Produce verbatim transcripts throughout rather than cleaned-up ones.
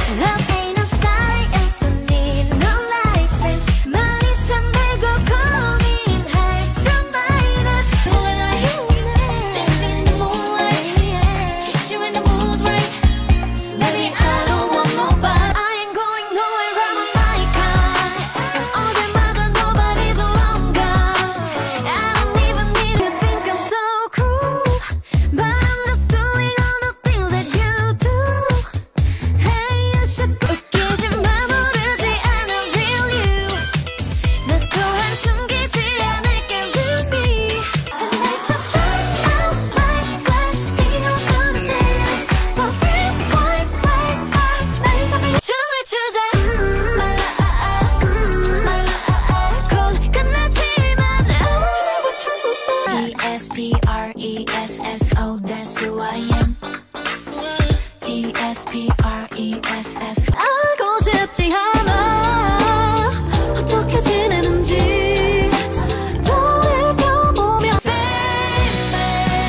Love ain't no science, don't need no license. 말 이상 내고 고민할 수 minus. When I hear you dancing in the moonlight, kiss you in the mood right. Baby, I don't want nobody. I ain't going nowhere, I'm on my car. 어딜마다 nobody's alone gone. I don't even need to think I'm so cruel, but I'm just doing all the things that you do. Hey, you should 웃기지만 모르지 않아 real you. 나 또한 숨기지 않을게 real me. Tonight the stars out, lights flash, neon's gonna dance. For real, white, white, white. 나의 답이 춤을 추자. 음, 말라, 아, 아, 음, 말라, 아, 아. 곧 끝나지만 I wanna be true. E S P R E S S O, that's who I am. E S P R E S S. 알고 싶지 않아 어떻게 지내는지 돌이켜보며 Save me,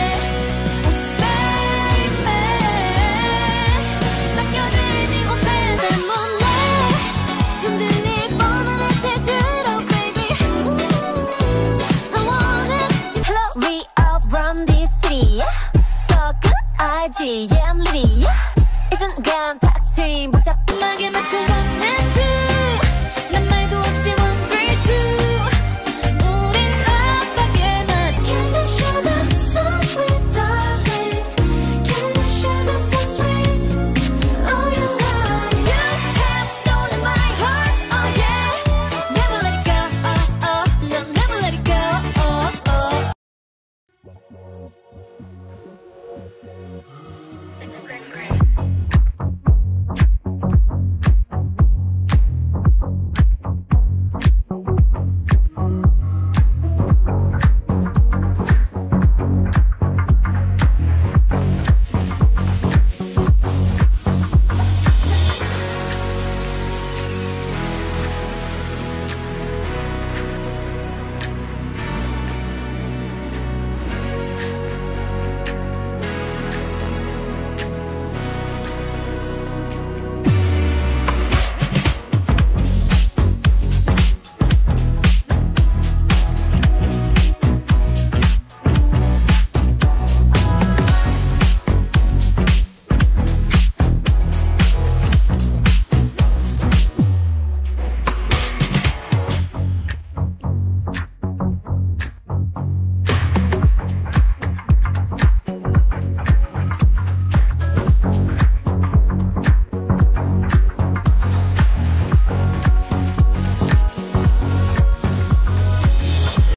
save me. 남겨진 이곳에 때문에 흔들릴 뻔한 혜택들어 baby. I want it. Hello, we are from this city. So good, I G M Lee. 이 순간 탁 트인 복잡하게 맞춰